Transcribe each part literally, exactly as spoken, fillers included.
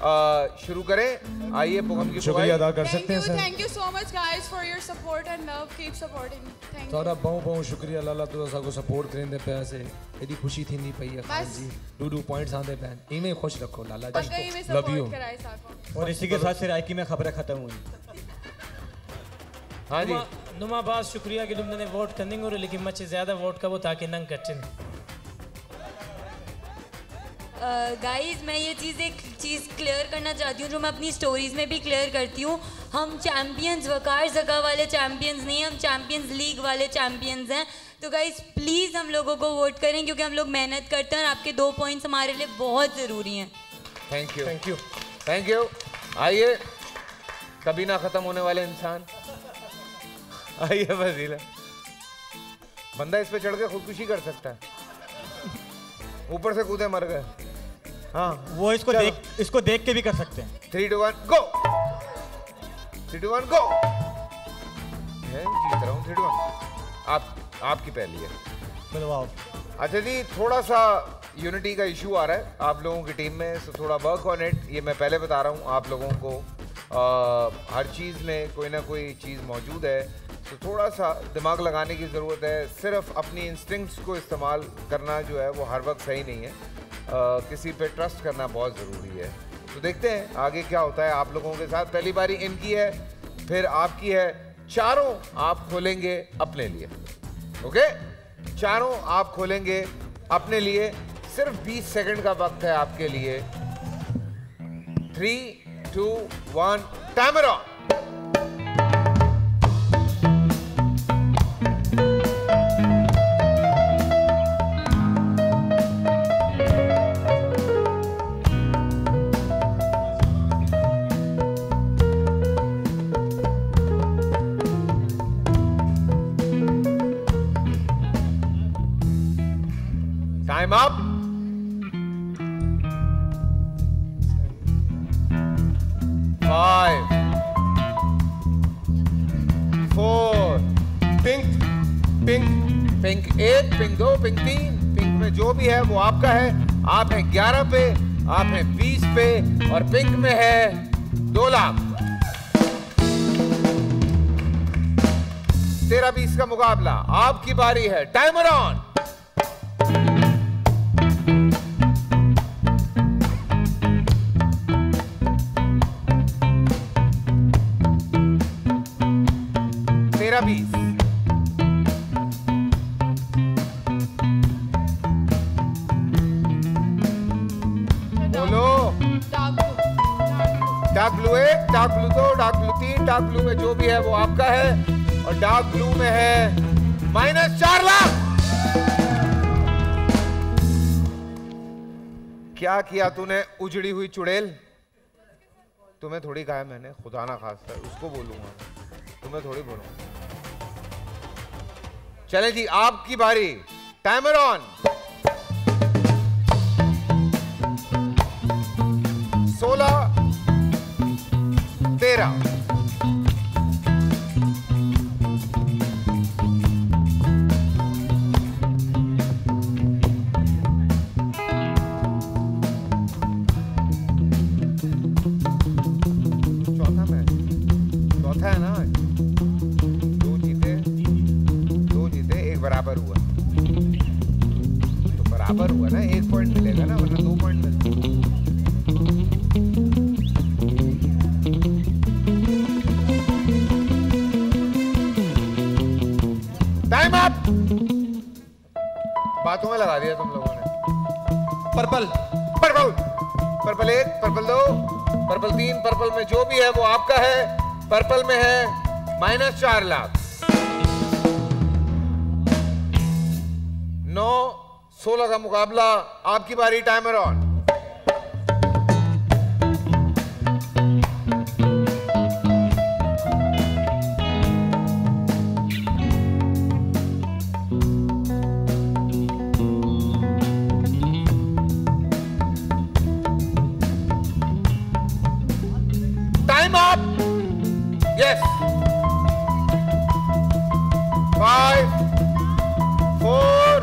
शुरू करें। आइए पुगम की शुक्रिया अदा कर सकते हैं sir. Thank you so much guys for your support and love. Keep supporting me. Thank you. सारा बहुत बहुत शुक्रिया लाला तुझा साको सपोर्ट करेंदे पे से एडी खुशी थी नहीं पई है खान जी दो दो पॉइंट्स आंदे पैन इमे खुश रखो लाला जी लव यू। और इसी के साथ फिर आई की में खबरें खत्म हुई। हाँ जी नुमा बात शुक्रिया कि तुमने वोट करने को लेकिन मचे ज्यादा वोट का वो ताकि नंग कटिन। गाइस uh, मैं ये चीज़ एक चीज़ क्लियर करना चाहती हूँ जो मैं अपनी स्टोरीज़ में भी क्लियर करती हूँ। हम चैम्पियंस वकार जगह वाले चैम्पियंस नहीं, हम चैम्पियंस लीग वाले चैम्पियंस हैं। तो गाइस प्लीज़ हम लोगों को वोट करें क्योंकि हम लोग मेहनत करते हैं और आपके दो पॉइंट्स हमारे लिए बहुत ज़रूरी हैं। Thank you thank you thank you. आइए कभी ना ख़त्म होने वाले इंसान, आइए वजीला। बंदा इस पे चढ़ के खुदकुशी कर सकता है, ऊपर से कूदे मर गए। हाँ वो इसको देख इसको देख के भी कर सकते हैं। Three two one go, three two one go. मैं जीत रहा हूँ थ्री टू वन। आप आपकी पहली है। मिलवाओ। अच्छा जी थोड़ा सा यूनिटी का इशू आ रहा है आप लोगों की टीम में, सो थोड़ा वर्क ऑन इट। ये मैं पहले बता रहा हूँ आप लोगों को, आ, हर चीज़ में कोई ना कोई चीज़ मौजूद है, तो थोड़ा सा दिमाग लगाने की ज़रूरत है। सिर्फ अपनी इंस्टिंक्ट्स को इस्तेमाल करना जो है वो हर वक्त सही नहीं है, आ, किसी पे ट्रस्ट करना बहुत ज़रूरी है। तो देखते हैं आगे क्या होता है आप लोगों के साथ। पहली बारी इनकी है, फिर आपकी है। चारों आप खोलेंगे अपने लिए, ओके? चारों आप खोलेंगे अपने लिए। सिर्फ बीस सेकंड का वक्त है आपके लिए। Three two one timer on. Time up. Five, four, pink pink pink एक, पिंक दो, पिंक तीन। पिंक में जो भी है वो आपका है। आप हैं ग्यारह पे, आप हैं बीस पे और पिंक में है दो लाख। तेरह बीस का मुकाबला, आपकी बारी है। Timer on. तेरह बीस बोलो। डार्क ब्लू एक, डार्क ब्लू दो, डार्क ब्लू तीन। डार्क ब्लू में जो भी है वो आपका है और डार्क ब्लू में है माइनस चार लाख। क्या किया तूने उजड़ी हुई चुड़ैल? तुम्हें थोड़ी कहा है मैंने, खुदा ना खास्ता उसको बोलूंगा, तुम्हें थोड़ी बोलूंगा। चले जी आपकी बारी। Timer on. सोलह, तेरह, चौथा मैच, चौथा है ना? दो जीते, दो जीते, एक बराबर हुआ तो बराबर हुआ ना, एक पॉइंट मिलेगा ना, वरना दो पॉइंट मिलते। Time up. बातों में लगा दिया तुम लोगों ने। पर्पल, पर्पल, पर्पल एक, पर्पल दो, पर्पल तीन। पर्पल में जो भी है वो आपका है। पर्पल में है माइनस चार लाख। नौ सोलह का मुकाबला, आपकी बारी। Timer on. Time up. Yes. Five, four,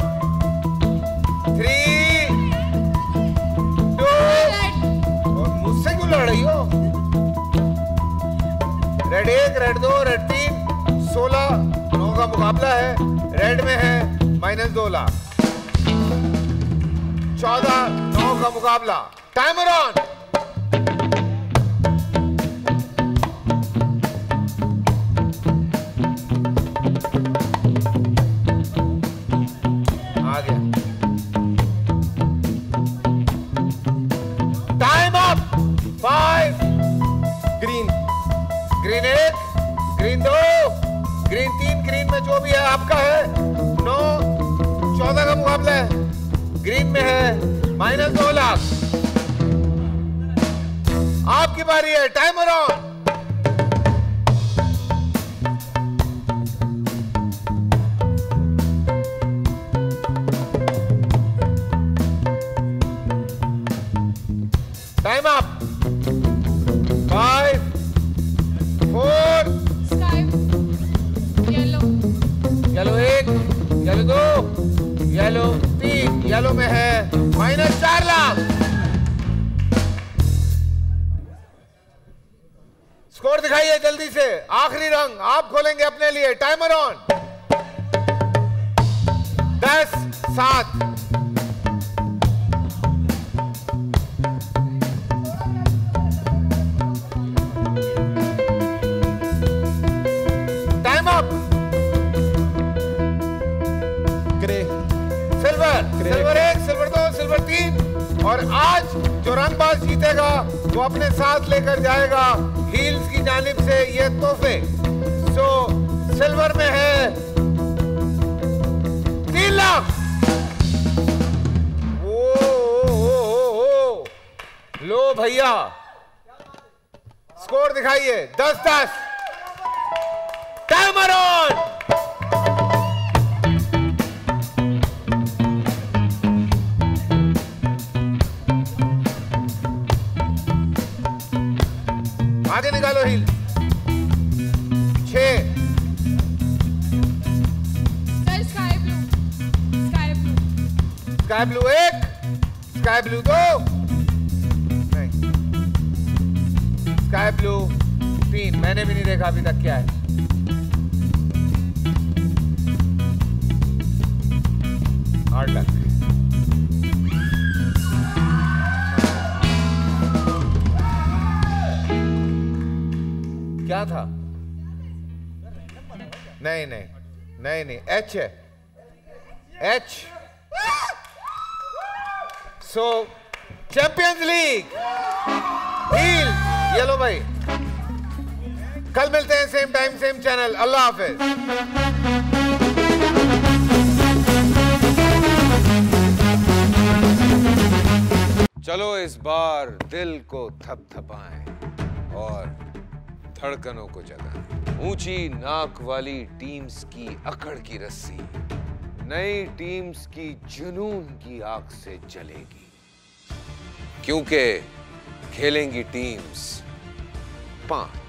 three, two, और मुझसे क्यों लड़ लड़ रही हो? रेड एक, रेड दो, रेड तीन, सोलह नौ का मुकाबला है। रेड में है माइनस दो लाख, चौदह नौ का मुकाबला। Timer on. आ गया time up. Five, green, green एक, ग्रीन दो, ग्रीन तीन, ग्रीन में जो भी है आपका है। नौ चौदह का मुकाबला है। ग्रीन में है माइनस दो लाख। आपकी बारी है। Timer on. Time up. Five, four, Sky. Yellow. Yellow एक, येलो दो, येलो तीन, येलो में है माइनस चार लाख। स्कोर दिखाइए जल्दी से। आखिरी रंग आप खोलेंगे अपने लिए। Timer on. दस, सात। Time up. Grey, silver, silver एक, सिल्वर दो, सिल्वर तीन। और आज जो रंगबाज जीतेगा वो अपने साथ लेकर जाएगा हील्स की जानिब से ये तोहफे। सो सिल्वर में है तीन लाख। ओ, ओ, ओ, ओ, ओ। लो भैया स्कोर दिखाइए। दस दस। Timer on. आगे निकालो हील। छह। Sir, sky blue. Sky blue. Sky blue एक, स्काई ब्लू दो, नहीं, स्काई ब्लू तीन। मैंने भी नहीं देखा अभी तक क्या है। Hard luck. क्या था? नहीं नहीं नहीं नहीं, एच है, एच। सो चैंपियंस लीग हील येलो भाई। कल मिलते हैं सेम टाइम सेम चैनल। अल्लाह हाफिज। चलो इस बार दिल को थपथपाएं और धड़कनों को जगाएं। ऊंची नाक वाली टीम्स की अकड़ की रस्सी नई टीम्स की जुनून की आग से जलेगी, क्योंकि खेलेंगी टीम्स पांच।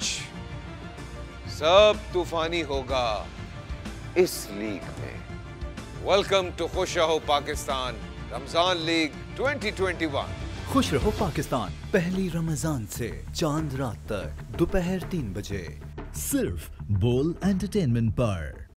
सब तूफानी होगा इस लीग में। वेलकम टू खुश रहो Pakistan Ramzan league twenty twenty one. खुश रहो पाकिस्तान पहली रमजान से चांद रात तक दोपहर तीन बजे सिर्फ बोल एंटरटेनमेंट पर।